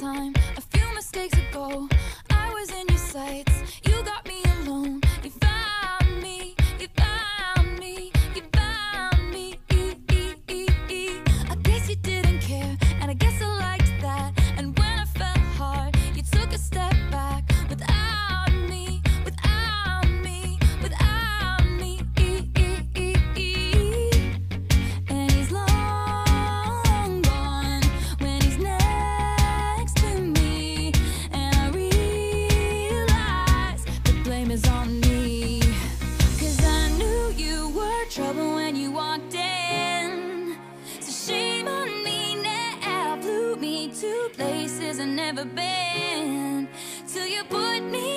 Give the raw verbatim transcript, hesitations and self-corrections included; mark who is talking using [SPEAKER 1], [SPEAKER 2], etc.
[SPEAKER 1] time, a few mistakes ago, I was in your sights. You got me alone. You found me. You found me. You found me. I guess you didn't care, and I guess I liked that. And when I fell hard, you took a step back. Without me, without me, without me. And he's long gone when he's next to me. And I realize the blame is on me. Cause I knew you were trouble when you walked in. So shame on me now. Flew me to places I've never been. Till you put me